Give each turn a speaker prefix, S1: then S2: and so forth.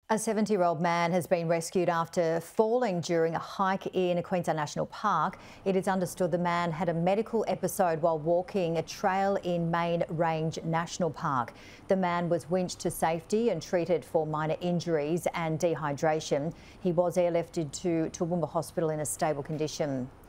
S1: A 70-year-old man has been rescued after falling during a hike in Queensland National Park. It is understood the man had a medical episode while walking a trail in Main Range National Park. The man was winched to safety and treated for minor injuries and dehydration. He was airlifted to Toowoomba Hospital in a stable condition.